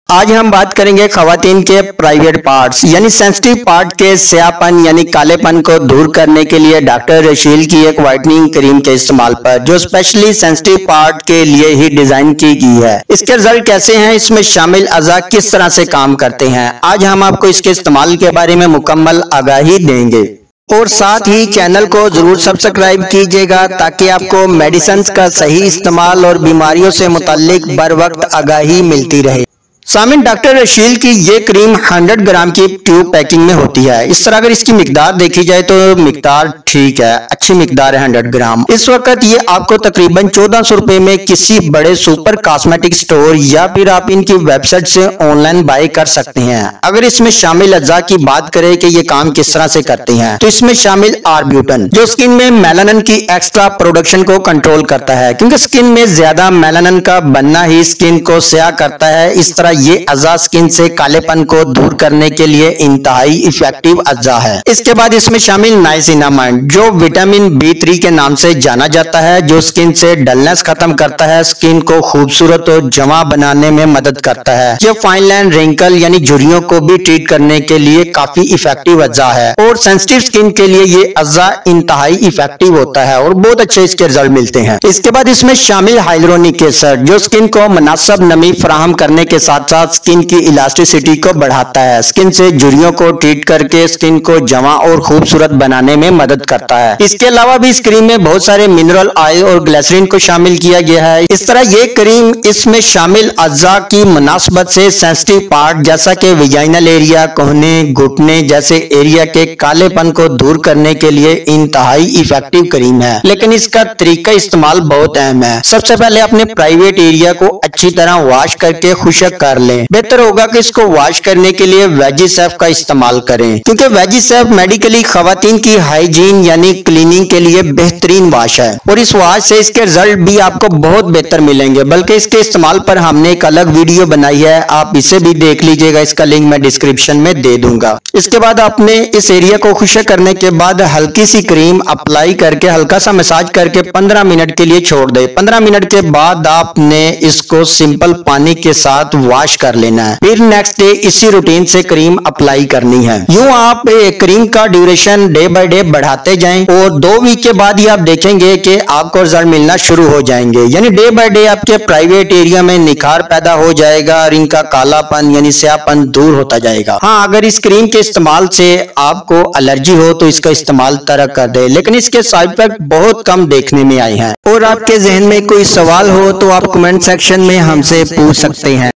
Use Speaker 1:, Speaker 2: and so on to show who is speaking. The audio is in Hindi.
Speaker 1: आज हम बात करेंगे खवातीन के प्राइवेट पार्ट्स यानी सेंसिटिव पार्ट के स्याहपन यानी कालेपन को दूर करने के लिए डॉक्टर रशील की एक व्हाइटनिंग क्रीम के इस्तेमाल पर, जो स्पेशली सेंसिटिव पार्ट के लिए ही डिजाइन की गई है। इसके रिजल्ट कैसे हैं, इसमें शामिल अज़ा किस तरह से काम करते हैं, आज हम आपको इसके इस्तेमाल के बारे में मुकम्मल आगाही देंगे। और साथ ही चैनल को जरूर सब्सक्राइब कीजिएगा ताकि आपको मेडिसिन का सही इस्तेमाल और बीमारियों से मुताल्लिक बर वक्त आगाही मिलती रहे। सामिन, डॉक्टर रशील की ये क्रीम 100 ग्राम की ट्यूब पैकिंग में होती है। इस तरह अगर इसकी मिकदार देखी जाए तो मिकदार ठीक है, अच्छी मिकदार है 100 ग्राम। इस वक्त ये आपको तकरीबन 1400 रुपए में किसी बड़े सुपर कॉस्मेटिक स्टोर या फिर आप इनकी वेबसाइट से ऑनलाइन बाय कर सकते हैं। अगर इसमें शामिल अज्जा की बात करें कि ये काम किस तरह से करते हैं, तो इसमें शामिल आर्ब्यूटन जो स्किन में मेलानिन की एक्स्ट्रा प्रोडक्शन को कंट्रोल करता है, क्योंकि स्किन में ज्यादा मेलानिन का बनना ही स्किन को स्याह करता है। इस तरह ये अज़ा स्किन से कालेपन को दूर करने के लिए इंतहाई इफेक्टिव अज़ा है। इसके बाद इसमें शामिल नाइसिनामाइड जो विटामिन B3 के नाम से जाना जाता है, जो स्किन से डलनेस खत्म करता है, स्किन को खूबसूरत और जमा बनाने में मदद करता है। ये फाइन लाइन रिंकल यानी झुर्रियों को भी ट्रीट करने के लिए काफी इफेक्टिव अज़ा है और सेंसिटिव स्किन के लिए ये अज़ा इंतहाई इफेक्टिव होता है और बहुत अच्छे इसके रिजल्ट मिलते हैं। इसके बाद इसमें शामिल हाइलुरोनिक एसिड जो स्किन को मुनासिब नमी फराहम करने के साथ साथ स्किन की इलास्टिसिटी को बढ़ाता है, स्किन से झुर्रियों को ट्रीट करके स्किन को जमा और खूबसूरत बनाने में मदद करता है। इसके अलावा भी इस क्रीम में बहुत सारे मिनरल ऑयल और ग्लिसरीन को शामिल किया गया है। इस तरह ये क्रीम इसमें शामिल अज़ा की मुनासबत से सेंसिटिव पार्ट जैसा कि विजाइनल एरिया, कोहने, घुटने जैसे एरिया के कालेपन को दूर करने के लिए इंतहाई इफेक्टिव क्रीम है। लेकिन इसका तरीका इस्तेमाल बहुत अहम है। सबसे पहले अपने प्राइवेट एरिया को अच्छी तरह वॉश करके खुशक कर लें। बेहतर होगा कि इसको वॉश करने के लिए वेजिसेफ का इस्तेमाल करें, क्योंकि वेजिसेफ मेडिकली खवातीन की हाइजीन यानी क्लीनिंग के लिए बेहतरीन वॉश है और इस वॉश से इसके रिजल्ट भी आपको बहुत बेहतर मिलेंगे। बल्कि इसके इस्तेमाल पर हमने एक अलग वीडियो बनाई है, आप इसे भी देख लीजिएगा, इसका लिंक मैं डिस्क्रिप्शन में दे दूंगा। इसके बाद आपने इस एरिया को खुशक करने के बाद हल्की सी क्रीम अप्लाई करके हल्का सा मसाज करके 15 मिनट के लिए छोड़ दे। 15 मिनट के बाद आपने इसको सिंपल पानी के साथ वॉश कर लेना है। फिर नेक्स्ट डे इसी रूटीन से क्रीम अप्लाई करनी है। यूं आप क्रीम का ड्यूरेशन डे बाय डे बढ़ाते जाएं और 2 वीक के बाद ही आप देखेंगे कि आपको रिजल्ट मिलना शुरू हो जाएंगे। यानी डे बाय डे आपके प्राइवेट एरिया में निखार पैदा हो जाएगा और इनका कालापन यानी स्याहपन दूर होता जाएगा। हाँ, अगर इस क्रीम के इस्तेमाल से आपको एलर्जी हो तो इसका इस्तेमाल तरक कर दे, लेकिन इसके साइड इफेक्ट बहुत कम देखने में आए हैं। और आपके जहन में कोई सवाल हो तो आप कमेंट सेक्शन में हमसे पूछ सकते हैं।